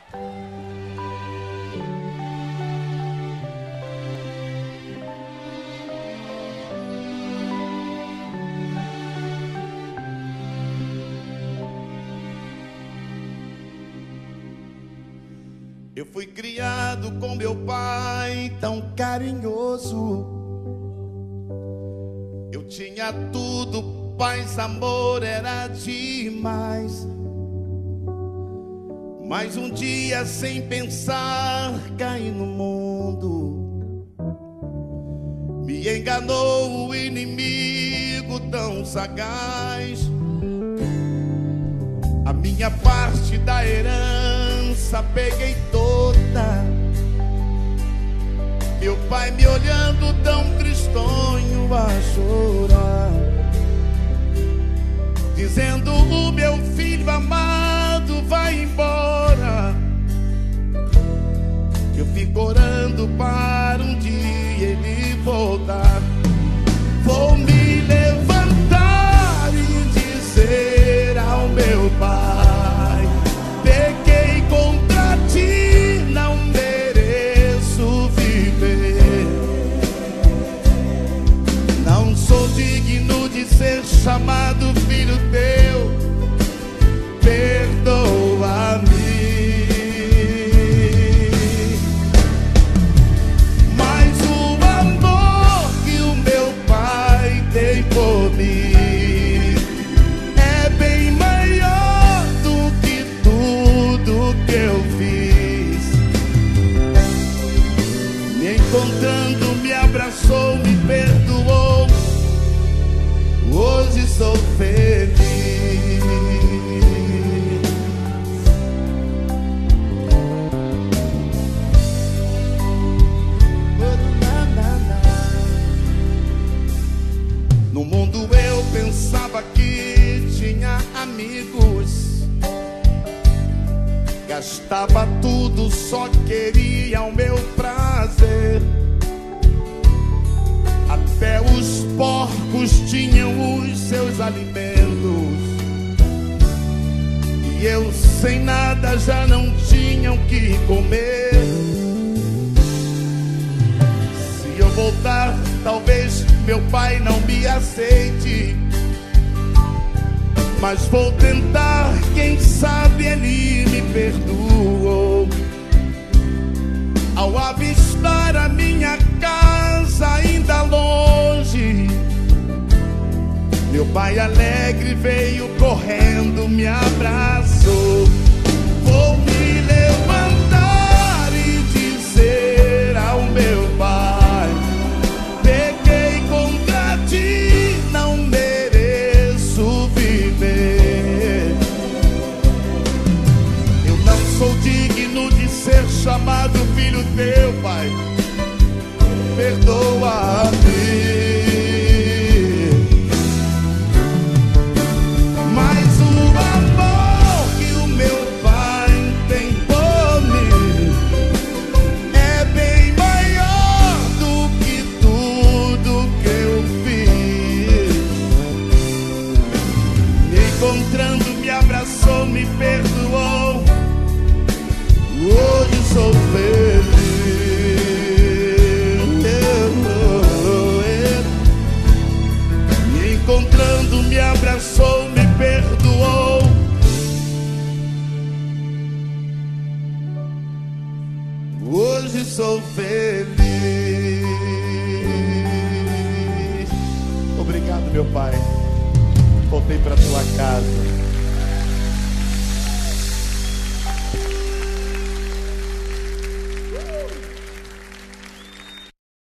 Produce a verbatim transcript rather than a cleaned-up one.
Eu fui criado com meu pai tão carinhoso. Eu tinha tudo, paz, amor, era demais. Mas um dia, sem pensar, caí no mundo. Me enganou o inimigo tão sagaz. A minha parte da herança peguei toda. Meu pai me olhando tão tristonho a chorar, dizendo: o meu filho amado vai embora. Eu fico orando para um dia ele voltar. Vou me levantar e dizer ao meu pai: pequei contra ti, não mereço viver. Não sou digno de ser chamado filho teu, perdoa-me. Mas o amor que o meu pai tem por mim é bem maior do que tudo que eu fiz. Me encontrando, me abraçou, me perdoou. Hoje sou feliz. No mundo eu pensava que tinha amigos, gastava tudo, só queria o meu prazer. Até os porcos tinham os seus alimentos, e eu sem nada já não tinha o que comer. Se eu voltar, talvez meu pai não me aceite, mas vou tentar, quem sabe ele me perdoou. Ao avistar a minha casa ainda longe, meu pai alegre veio correndo, me abraçou. Vou me levantar e dizer ao meu pai: pequei contra ti, não mereço viver. Eu não sou digno de ser chamado filho teu, pai, perdoa-me. Mas o amor que o meu pai tem por mim é bem maior do que tudo que eu fiz. Me encontrando, me abraçou, me perdoou. Hoje sou feliz. Me encontrando, me abraçou, me perdoou. Hoje sou feliz. Obrigado, meu pai. Voltei para tua casa.